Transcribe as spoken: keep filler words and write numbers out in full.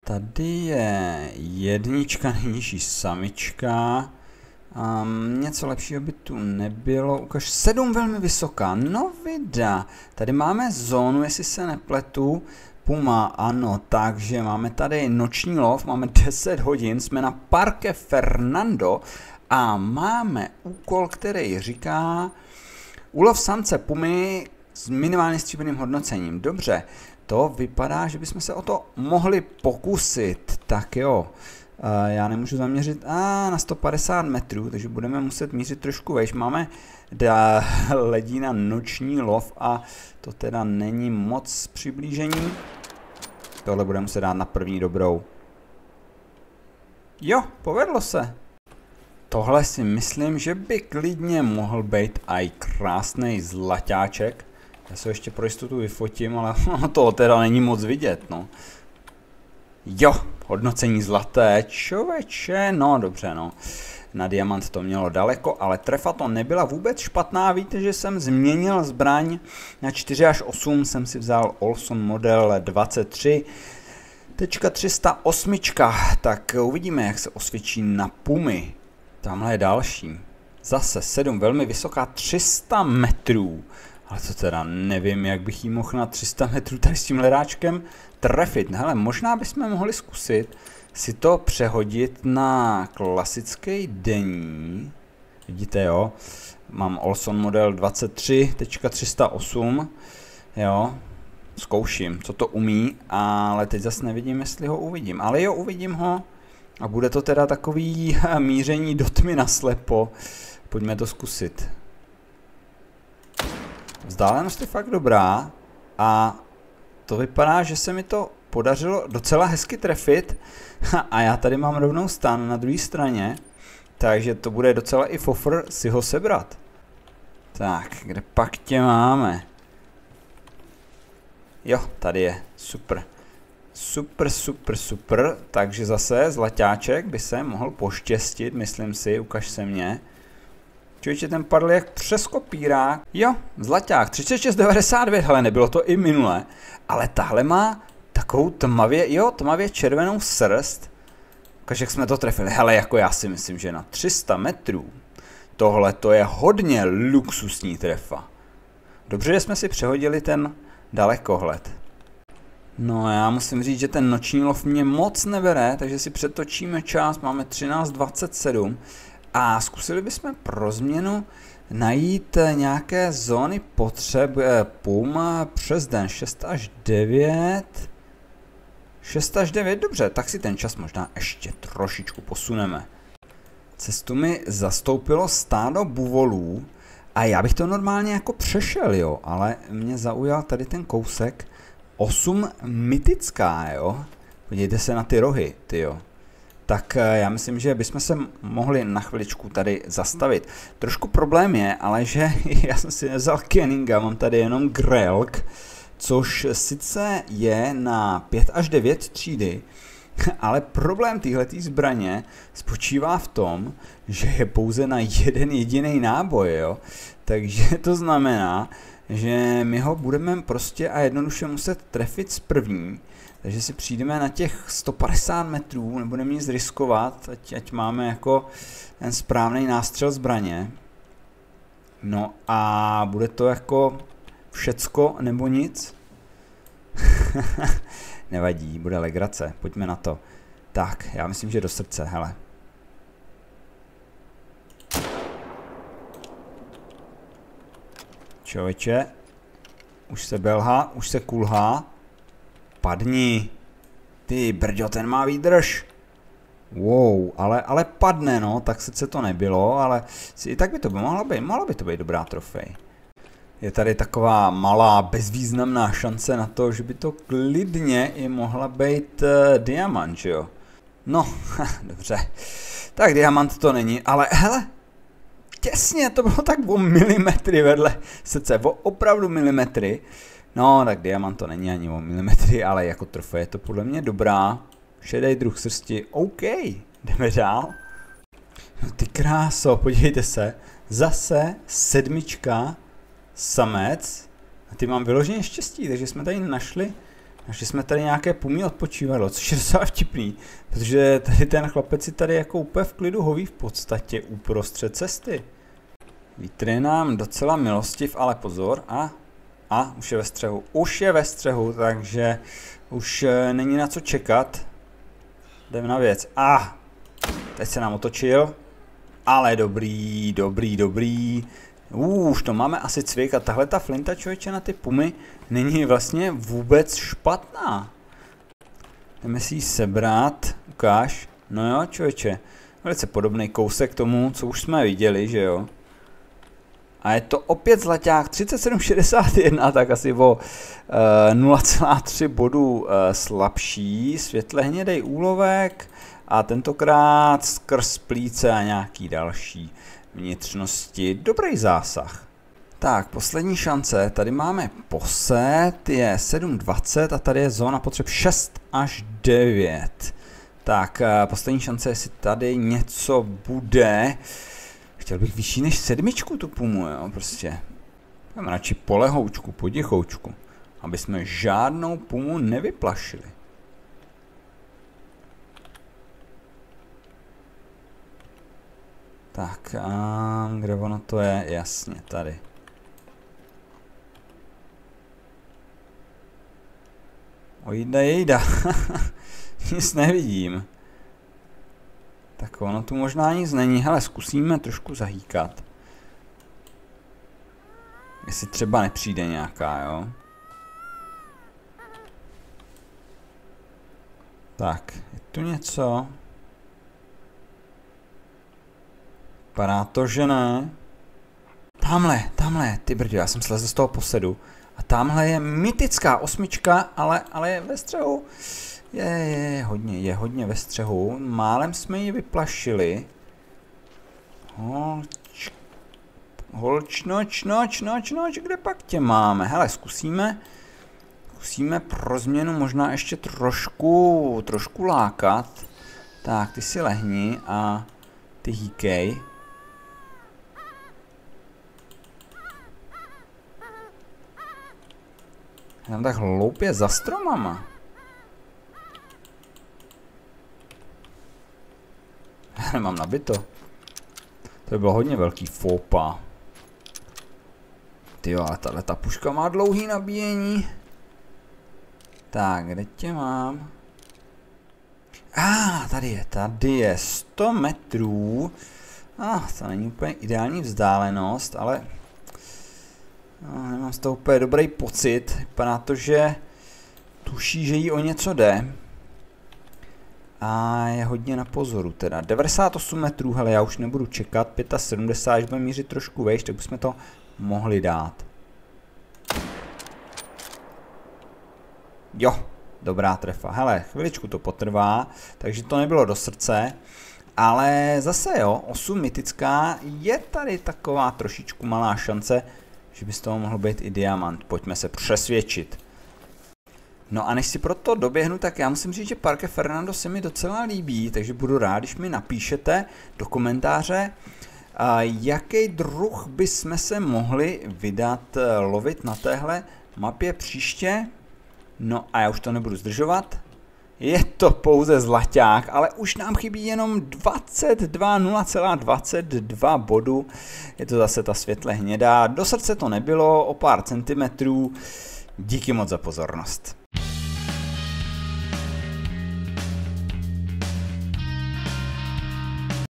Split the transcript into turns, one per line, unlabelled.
Tady je jednička, nejnižší samička. Um, něco lepšího by tu nebylo. Ukaž sedm velmi vysoká. No vida. Tady máme zónu, jestli se nepletu. Puma, ano, takže máme tady noční lov, máme deset hodin, jsme na Parque Fernando a máme úkol, který říká úlov samce pumy s minimálně stříbrným hodnocením. Dobře, to vypadá, že bychom se o to mohli pokusit. Tak jo, já nemůžu zaměřit a na sto padesát metrů, takže budeme muset mířit trošku vejš. Máme ledí na noční lov a to teda není moc přiblížení. Tohle budeme muset dát na první dobrou. Jo, povedlo se. Tohle si myslím, že by klidně mohl být aj krásný zlaťáček. Já se ještě pro jistotu vyfotím, ale to teda není moc vidět, no. Jo, hodnocení zlaté, čověče, no dobře, no. Na diamant to mělo daleko, ale trefa to nebyla vůbec špatná. Víte, že jsem změnil zbraň na čtyři až osm, jsem si vzal Olson model dvacet tři tři sta osm, tak uvidíme, jak se osvědčí na pumy. Tamhle je další. Zase sedm, velmi vysoká, tři sta metrů. Ale to teda nevím, jak bych jí mohl na tři sta metrů tady s tím hledáčkem trefit. Hele, možná bychom mohli zkusit si to přehodit na klasický denní. Vidíte, jo? Mám Olson model dvacet tři tři sta osm. Jo? Zkouším, co to umí, ale teď zase nevidím, jestli ho uvidím. Ale jo, uvidím ho. A bude to teda takový míření do tmy naslepo. Pojďme to zkusit. Vzdálenost je fakt dobrá a to vypadá, že se mi to podařilo docela hezky trefit a já tady mám rovnou stan na druhé straně, takže to bude docela i fofr si ho sebrat. Tak, kde pak tě máme? Jo, tady je, super. Super, super, super, takže zase zlaťáček by se mohl poštěstit, myslím si, ukaž se mě. Člověče, ten padl jak přes kopírák. Jo, zlaťák, třicet šest devadesát devět, hele, nebylo to i minule, ale tahle má takovou tmavě, jo, tmavě červenou srst. Ukaž, jak jsme to trefili, hele, jako já si myslím, že na tři sta metrů tohle to je hodně luxusní trefa. Dobře, že jsme si přehodili ten dalekohled. No já musím říct, že ten noční lov mě moc nebere, takže si přetočíme čas, máme třináct dvacet sedm a zkusili bychom pro změnu najít nějaké zóny potřeb pum přes den šest až devět. šest až devět, dobře, tak si ten čas možná ještě trošičku posuneme. Cestu mi zastoupilo stádo buvolů a já bych to normálně jako přešel, jo, ale mě zaujal tady ten kousek. osm mytická, jo. Podívejte se na ty rohy, tyjo. Tak já myslím, že bychom se mohli na chviličku tady zastavit. Trošku problém je, ale že já jsem si nevzal Kenninga, mám tady jenom Grelk, což sice je na pět až devět třídy, ale problém téhletý zbraně spočívá v tom, že je pouze na jeden jediný náboj, jo. Takže to znamená, že my ho budeme prostě a jednoduše muset trefit z první, takže si přijdeme na těch sto padesát metrů, nebudeme nic riskovat, ať, ať máme jako ten správný nástřel zbraně. No a bude to jako všecko nebo nic. Nevadí, bude legrace, pojďme na to. Tak, já myslím, že do srdce, hele. Člověče, už se belhá, už se kulhá. Padni. Ty brďo, ten má výdrž. Wow, ale, ale padne, no, tak sice to nebylo, ale si, tak by to by mohlo být, mohlo by to být dobrá trofej. Je tady taková malá, bezvýznamná šance na to, že by to klidně i mohla být uh, diamant, že jo? No, dobře. Tak diamant to není, ale hele, těsně, to bylo tak o milimetry vedle srdce, o opravdu milimetry. No, tak diamant to není ani o milimetry, ale jako trofej je to podle mě dobrá. Šedej druh srsti, OK, jdeme dál. No ty kráso, podívejte se, zase sedmička, samec. A ty mám vyloženě štěstí, takže jsme tady našli Našli jsme tady nějaké pumy odpočívadlo, což je docela vtipný, protože tady ten chlapec si tady jako úplně v klidu hoví v podstatě uprostřed cesty. Vítr je nám docela milostiv, ale pozor, a, a už je ve střehu, už je ve střehu, takže už e, není na co čekat. Jdeme na věc, a teď se nám otočil, ale dobrý, dobrý, dobrý. Uh, už to máme asi cvik a tahle ta flinta, člověče, na ty pumy není vlastně vůbec špatná. Jdeme si ji sebrat, ukáž. No jo, člověče, velice podobný kousek tomu, co už jsme viděli, že jo. A je to opět zlaťák třicet sedm šedesát jedna, tak asi o uh, nula celá tři bodu uh, slabší, světle hnědej úlovek a tentokrát skrz plíce a nějaký další vnitřnosti. Dobrý zásah. Tak, poslední šance. Tady máme poset, je sedm dvacet a tady je zóna potřeb šest až devět. Tak, poslední šance, jestli tady něco bude. Chtěl bych vyšší než sedmičku tu pumu, jo, prostě. Jdeme radši polehoučku, potichoučku, aby jsme žádnou pumu nevyplašili. Tak, a kde ono to je? Jasně, tady. Ojda, jejda. Nic nevidím. Tak ono tu možná nic není. Hele, zkusíme trošku zahýkat. Jestli třeba nepřijde nějaká, jo. Tak, je tu něco? Vypadá to, že ne. Tamhle, tamhle, ty brdě, já jsem slezl z toho posedu. A tamhle je mytická osmička, ale, ale je ve střehu. Je, je, hodně, je hodně ve střehu. Málem jsme ji vyplašili. Holč, holč, noč, noč, noč, noč, kde pak tě máme? Hele, zkusíme, zkusíme pro změnu možná ještě trošku, trošku lákat. Tak, ty si lehni a ty hýkej. Tam tak hloupě za stromama. Já nemám nabito. To by bylo hodně velký fópa. Tyjo, ale tahle ta puška má dlouhý nabíjení. Tak, kde tě mám? A ah, tady je, tady je sto metrů. A ah, to není úplně ideální vzdálenost, ale no, nemám z toho úplně dobrý pocit. Vypadá to, že tuší, že jí o něco jde. A je hodně na pozoru teda. devadesát osm metrů, hele, já už nebudu čekat. sedmdesát pět, až budeme mířit trošku vejš, tak bychom to mohli dát. Jo, dobrá trefa. Hele, chviličku to potrvá, takže to nebylo do srdce. Ale zase jo, osm mytická, je tady taková trošičku malá šance, že by z toho mohl být i diamant. Pojďme se přesvědčit. No a než si proto doběhnu, tak já musím říct, že Parque Fernando se mi docela líbí, takže budu rád, když mi napíšete do komentáře, jaký druh bychom se mohli vydat lovit na téhle mapě příště. No a já už to nebudu zdržovat. Je to pouze zlaťák, ale už nám chybí jenom dvacet dva, nula celá dvacet dva bodu. Je to zase ta světle hnědá. Do srdce to nebylo, o pár centimetrů. Díky moc za pozornost.